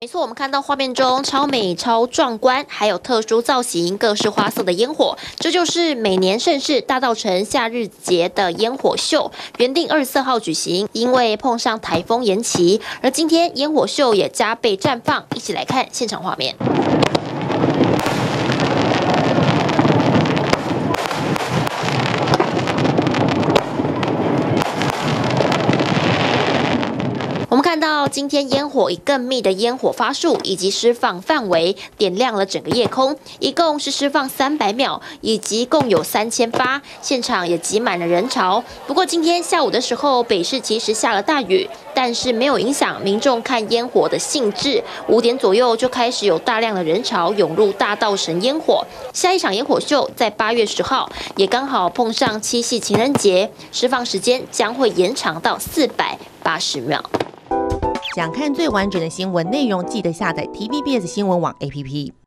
没错，我们看到画面中超美、超壮观，还有特殊造型、各式花色的烟火，这就是每年盛事大稻埕夏日节的烟火秀。原定24号举行，因为碰上台风延期，而今天烟火秀也加倍绽放。一起来看现场画面。 我们看到今天烟火以更密的烟火发束以及释放范围点亮了整个夜空，一共是释放300秒，以及共有3000发，现场也挤满了人潮。不过今天下午的时候，北市其实下了大雨，但是没有影响民众看烟火的兴致。5点左右就开始有大量的人潮涌入大稻埕烟火。下一场烟火秀在8月10号，也刚好碰上7夕情人节，释放时间将会延长到480秒。 想看最完整的新闻内容，记得下载 TVBS 新闻网 APP。